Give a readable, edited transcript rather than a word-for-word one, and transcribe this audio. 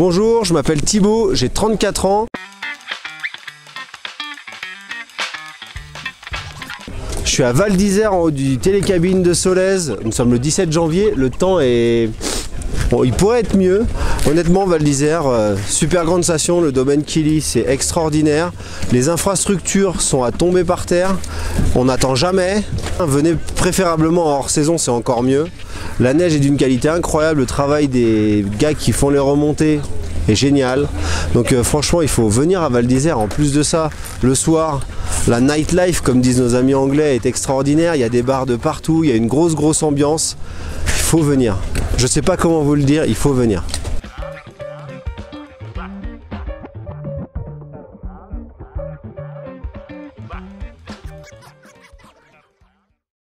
Bonjour, je m'appelle Thibaut, j'ai 34 ans. Je suis à Val d'Isère en haut du télécabine de Solèze. Nous sommes le 17 janvier, le temps est... Bon, il pourrait être mieux. Honnêtement, Val d'Isère, super grande station, le domaine Kili, c'est extraordinaire. Les infrastructures sont à tomber par terre. On n'attend jamais. Venez préférablement en hors saison, c'est encore mieux. La neige est d'une qualité incroyable. Le travail des gars qui font les remontées est génial. Donc franchement, il faut venir à Val d'Isère. En plus de ça, le soir, la nightlife, comme disent nos amis anglais, est extraordinaire. Il y a des bars de partout, il y a une grosse ambiance. Il faut venir. Je ne sais pas comment vous le dire, il faut venir.